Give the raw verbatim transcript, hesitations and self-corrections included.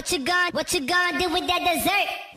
What you gonna, what you gonna do with that dessert?